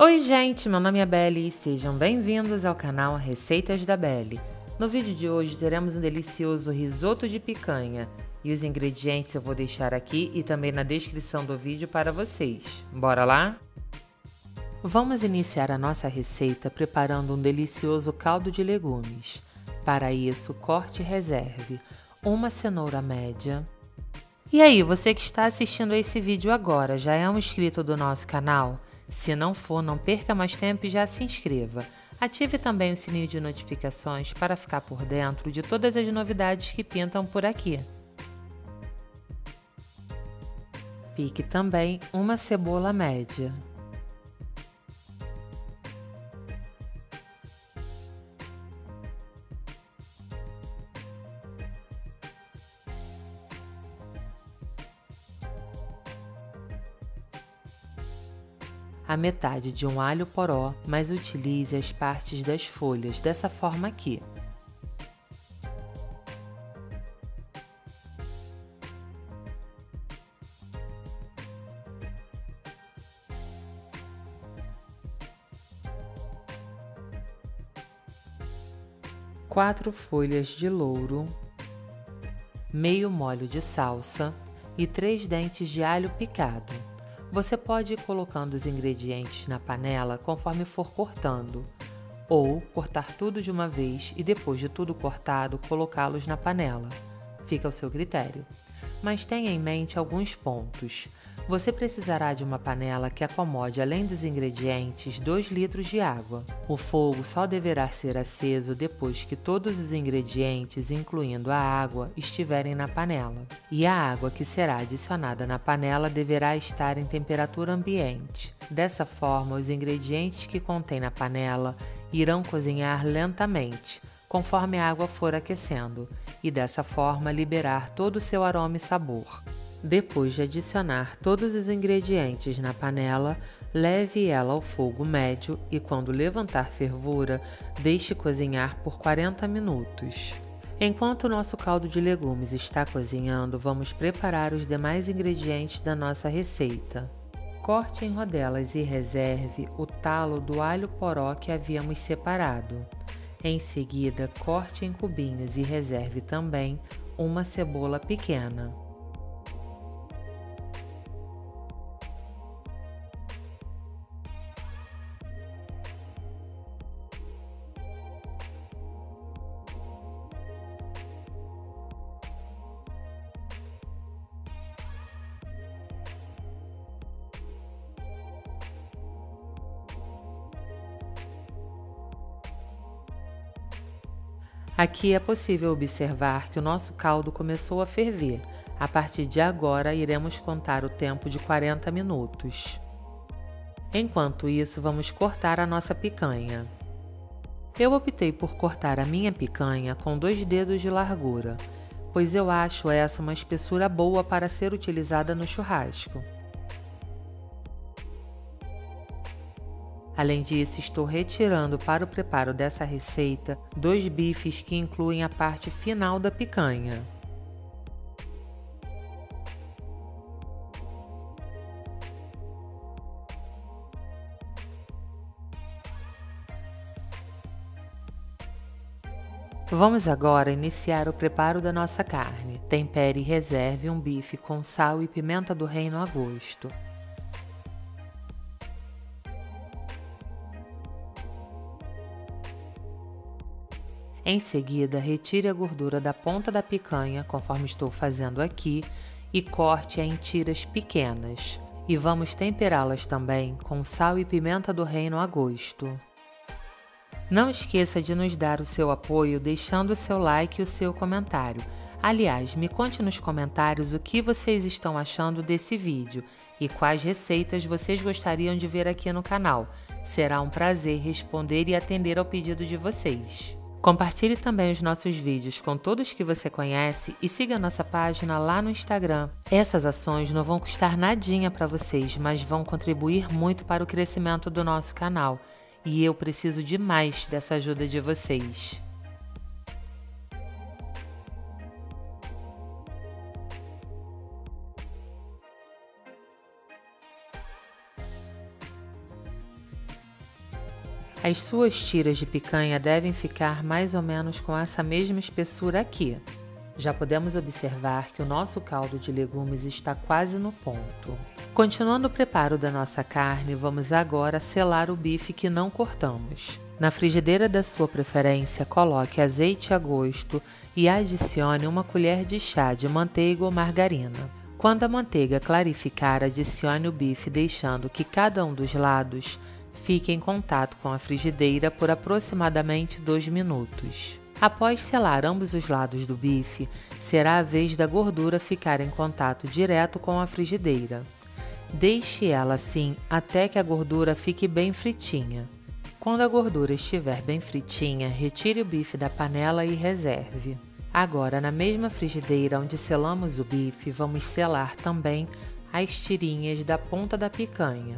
Oi gente, meu nome é Belle e sejam bem-vindos ao canal Receitas da Belle. No vídeo de hoje teremos um delicioso risoto de picanha e os ingredientes eu vou deixar aqui e também na descrição do vídeo para vocês. Bora lá? Vamos iniciar a nossa receita preparando um delicioso caldo de legumes. Para isso, corte e reserve uma cenoura média. E aí, você que está assistindo a esse vídeo agora, já é um inscrito do nosso canal? Se não for, não perca mais tempo e já se inscreva. Ative também o sininho de notificações para ficar por dentro de todas as novidades que pintam por aqui. Pique também uma cebola média. A metade de um alho poró, mas utilize as partes das folhas, dessa forma aqui. Quatro folhas de louro, meio molho de salsa e 3 dentes de alho picado. Você pode ir colocando os ingredientes na panela conforme for cortando, ou cortar tudo de uma vez e depois de tudo cortado, colocá-los na panela. Fica ao seu critério. Mas tenha em mente alguns pontos. Você precisará de uma panela que acomode, além dos ingredientes, 2 litros de água. O fogo só deverá ser aceso depois que todos os ingredientes, incluindo a água, estiverem na panela. E a água que será adicionada na panela deverá estar em temperatura ambiente. Dessa forma, os ingredientes que contém na panela irão cozinhar lentamente, conforme a água for aquecendo, e dessa forma liberar todo o seu aroma e sabor. Depois de adicionar todos os ingredientes na panela, leve ela ao fogo médio e quando levantar fervura, deixe cozinhar por 40 minutos. Enquanto o nosso caldo de legumes está cozinhando, vamos preparar os demais ingredientes da nossa receita. Corte em rodelas e reserve o talo do alho poró que havíamos separado. Em seguida, corte em cubinhos e reserve também uma cebola pequena. Aqui é possível observar que o nosso caldo começou a ferver. A partir de agora, iremos contar o tempo de 40 minutos. Enquanto isso, vamos cortar a nossa picanha. Eu optei por cortar a minha picanha com 2 dedos de largura, pois eu acho essa uma espessura boa para ser utilizada no churrasco. Além disso, estou retirando para o preparo dessa receita 2 bifes que incluem a parte final da picanha. Vamos agora iniciar o preparo da nossa carne. Tempere e reserve um bife com sal e pimenta do reino a gosto. Em seguida, retire a gordura da ponta da picanha, conforme estou fazendo aqui, e corte-a em tiras pequenas. E vamos temperá-las também com sal e pimenta do reino a gosto. Não esqueça de nos dar o seu apoio deixando o seu like e o seu comentário. Aliás, me conte nos comentários o que vocês estão achando desse vídeo e quais receitas vocês gostariam de ver aqui no canal. Será um prazer responder e atender ao pedido de vocês. Compartilhe também os nossos vídeos com todos que você conhece e siga nossa página lá no Instagram. Essas ações não vão custar nadinha para vocês, mas vão contribuir muito para o crescimento do nosso canal. E eu preciso demais dessa ajuda de vocês. As suas tiras de picanha devem ficar mais ou menos com essa mesma espessura aqui. Já podemos observar que o nosso caldo de legumes está quase no ponto. Continuando o preparo da nossa carne, vamos agora selar o bife que não cortamos. Na frigideira da sua preferência, coloque azeite a gosto e adicione 1 colher de chá de manteiga ou margarina. Quando a manteiga clarificar, adicione o bife, deixando que cada um dos lados fique em contato com a frigideira por aproximadamente 2 minutos. Após selar ambos os lados do bife, será a vez da gordura ficar em contato direto com a frigideira. Deixe ela assim até que a gordura fique bem fritinha. Quando a gordura estiver bem fritinha, retire o bife da panela e reserve. Agora, na mesma frigideira onde selamos o bife, vamos selar também as tirinhas da ponta da picanha.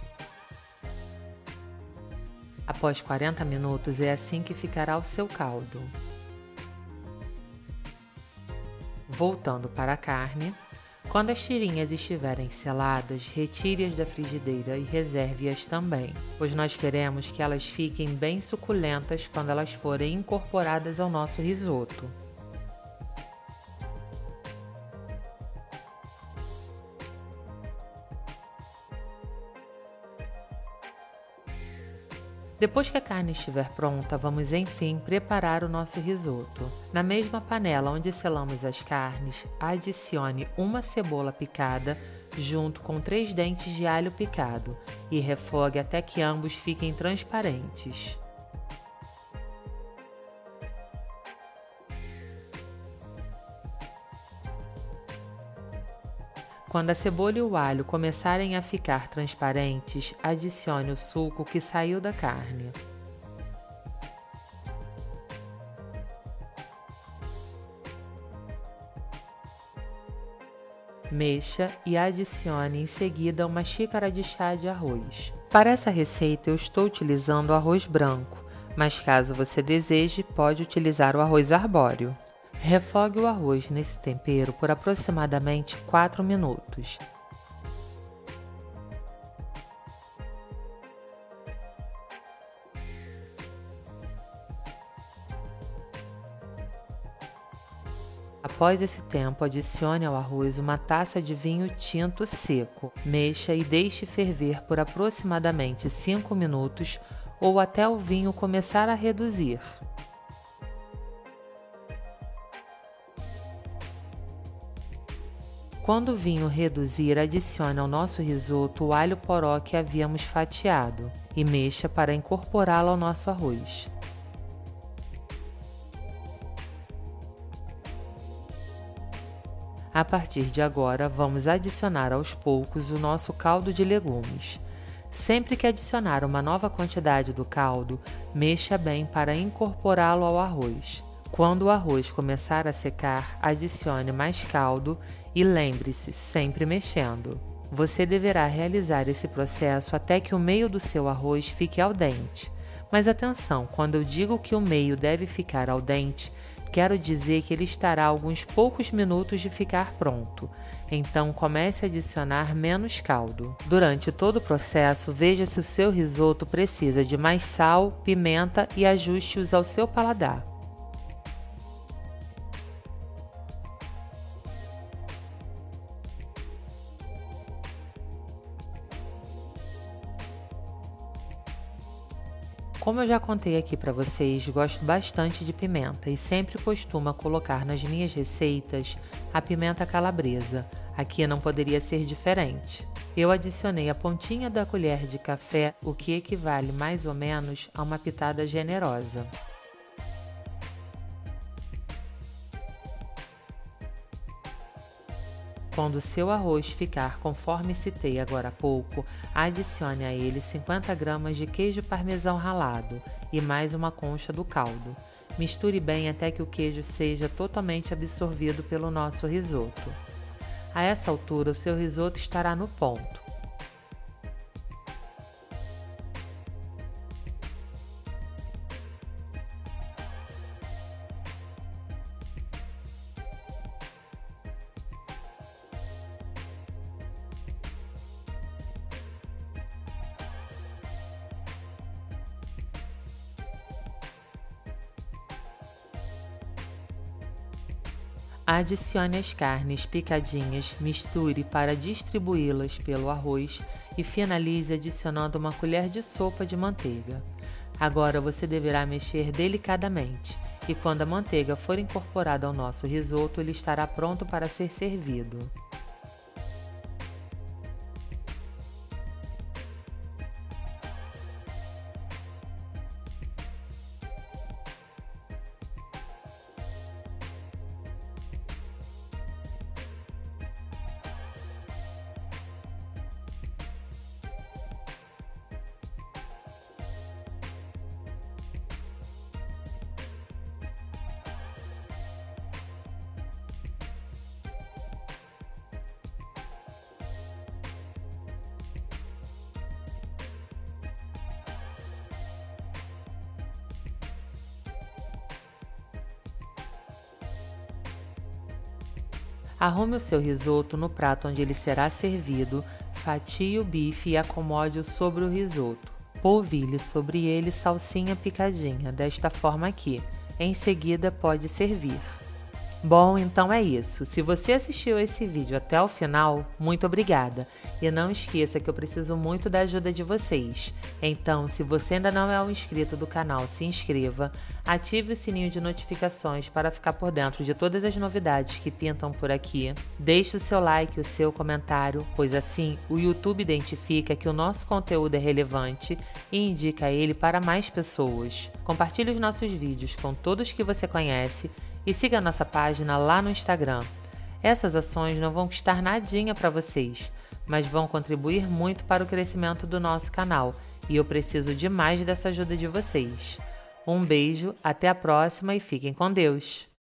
Após 40 minutos, é assim que ficará o seu caldo. Voltando para a carne, quando as tirinhas estiverem seladas, retire-as da frigideira e reserve-as também, pois nós queremos que elas fiquem bem suculentas quando elas forem incorporadas ao nosso risoto. Depois que a carne estiver pronta, vamos enfim preparar o nosso risoto. Na mesma panela onde selamos as carnes, adicione 1 cebola picada junto com 3 dentes de alho picado e refogue até que ambos fiquem transparentes. Quando a cebola e o alho começarem a ficar transparentes, adicione o suco que saiu da carne. Mexa e adicione em seguida 1 xícara de chá de arroz. Para essa receita eu estou utilizando arroz branco, mas caso você deseje, pode utilizar o arroz arbóreo. Refogue o arroz nesse tempero por aproximadamente 4 minutos. Após esse tempo, adicione ao arroz 1 taça de vinho tinto seco. Mexa e deixe ferver por aproximadamente 5 minutos ou até o vinho começar a reduzir. Quando o vinho reduzir, adicione ao nosso risoto o alho poró que havíamos fatiado e mexa para incorporá-lo ao nosso arroz. A partir de agora, vamos adicionar aos poucos o nosso caldo de legumes. Sempre que adicionar uma nova quantidade do caldo, mexa bem para incorporá-lo ao arroz. Quando o arroz começar a secar, adicione mais caldo e lembre-se, sempre mexendo. Você deverá realizar esse processo até que o meio do seu arroz fique al dente. Mas atenção, quando eu digo que o meio deve ficar al dente, quero dizer que ele estará a alguns poucos minutos de ficar pronto. Então comece a adicionar menos caldo. Durante todo o processo, veja se o seu risoto precisa de mais sal, pimenta e ajuste-os ao seu paladar. Como eu já contei aqui para vocês, gosto bastante de pimenta e sempre costumo colocar nas minhas receitas a pimenta calabresa. Aqui não poderia ser diferente. Eu adicionei a pontinha da colher de café, o que equivale mais ou menos a uma pitada generosa. Quando o seu arroz ficar conforme citei agora há pouco, adicione a ele 50 gramas de queijo parmesão ralado e mais 1 concha do caldo. Misture bem até que o queijo seja totalmente absorvido pelo nosso risoto. A essa altura, o seu risoto estará no ponto. Adicione as carnes picadinhas, misture para distribuí-las pelo arroz e finalize adicionando uma colher de sopa de manteiga. Agora você deverá mexer delicadamente e quando a manteiga for incorporada ao nosso risoto, ele estará pronto para ser servido. Arrume o seu risoto no prato onde ele será servido, fatie o bife e acomode-o sobre o risoto. Polvilhe sobre ele salsinha picadinha, desta forma aqui. Em seguida, pode servir. Bom, então é isso. Se você assistiu esse vídeo até o final, muito obrigada. E não esqueça que eu preciso muito da ajuda de vocês. Então, se você ainda não é um inscrito do canal, se inscreva, ative o sininho de notificações para ficar por dentro de todas as novidades que pintam por aqui. Deixe o seu like e o seu comentário, pois assim o YouTube identifica que o nosso conteúdo é relevante e indica ele para mais pessoas. Compartilhe os nossos vídeos com todos que você conhece e siga a nossa página lá no Instagram. Essas ações não vão custar nadinha para vocês, mas vão contribuir muito para o crescimento do nosso canal e eu preciso demais dessa ajuda de vocês. Um beijo, até a próxima e fiquem com Deus!